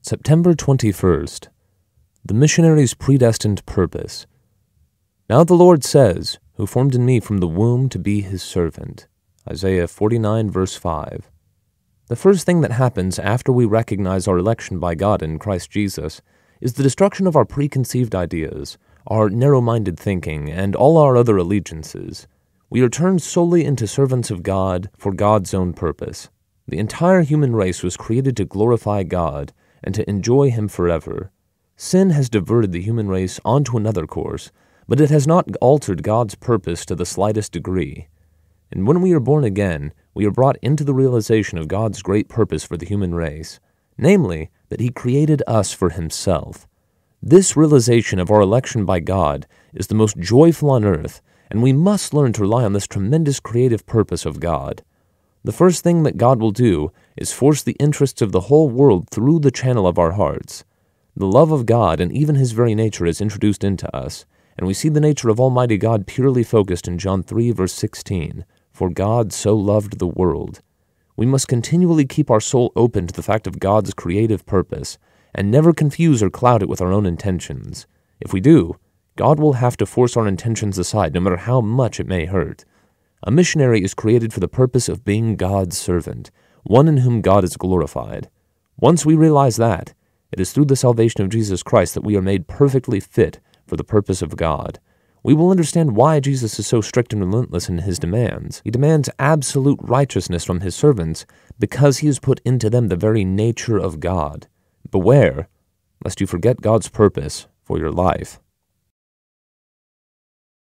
September 21st. The Missionary's Predestined Purpose. Now the Lord says, who formed in me from the womb to be his servant. Isaiah 49, verse 5. The first thing that happens after we recognize our election by God in Christ Jesus is the destruction of our preconceived ideas, our narrow-minded thinking, and all our other allegiances. We are turned solely into servants of God for God's own purpose. The entire human race was created to glorify God and to enjoy him forever. Sin has diverted the human race onto another course, but it has not altered God's purpose to the slightest degree. And when we are born again, we are brought into the realization of God's great purpose for the human race, namely, that he created us for himself. This realization of our election by God is the most joyful on earth, and we must learn to rely on this tremendous creative purpose of God. The first thing that God will do is force the interests of the whole world through the channel of our hearts. The love of God and even his very nature is introduced into us, and we see the nature of Almighty God purely focused in John 3, verse 16, "For God so loved the world." We must continually keep our soul open to the fact of God's creative purpose, and never confuse or cloud it with our own intentions. If we do, God will have to force our intentions aside, no matter how much it may hurt. A missionary is created for the purpose of being God's servant, one in whom God is glorified. Once we realize that, it is through the salvation of Jesus Christ that we are made perfectly fit for the purpose of God. We will understand why Jesus is so strict and relentless in his demands. He demands absolute righteousness from his servants because he has put into them the very nature of God. Beware, lest you forget God's purpose for your life.